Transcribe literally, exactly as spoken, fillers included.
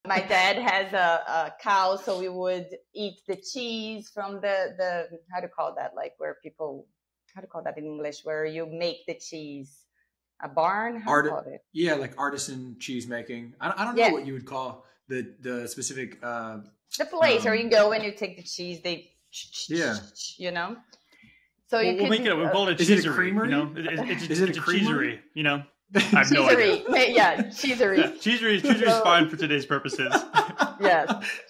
my dad has a, a cow, so we would eat the cheese from the the how to call that, like where people how to call that in English, where you make the cheese, a barn, how Art- to call it? Yeah, like artisan cheese making. I, I don't know Yeah. what you would call the the specific. Uh, The place um, where you go and you take the cheese, they Yeah. you know. So We'll, you we'll could make it. We'll call it a Is it a cheesery. creamery? You know, It- it- it's, Is it a it's a creamery? cheesery. You know, I have no idea. cheesery. Yeah, cheesery. Yeah, cheesery, cheesery is fine for today's purposes. Yes.